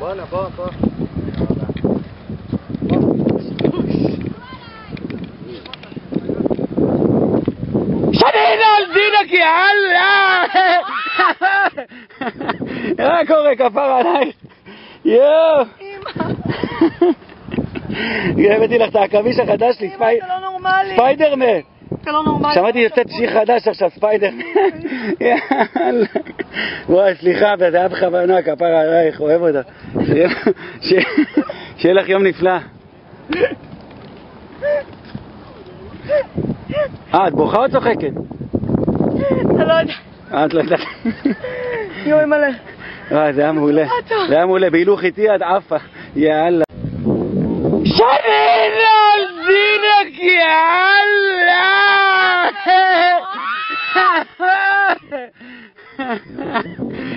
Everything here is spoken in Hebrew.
בוא. שנינו על דינק, יאללה! מה קורה, כפר עלייך? יואו! הבאתי לך את העכביש החדש שלי, ספיידרמן! אתה לא נורמלי. שמעתי יוצאת שיר חדש עכשיו, ספיידרמן. יאללה. וואי, סליחה, זה היה בכוונה, כפר עלייך, אוהב אותה. שיהיה לך יום נפלא. את בוכה או צוחקת? אתה לא יודע. את לא יודעת. יואי מלא. זה היה מעולה. זה היה מעולה, בהילוך איתי עד עפה. יאללה.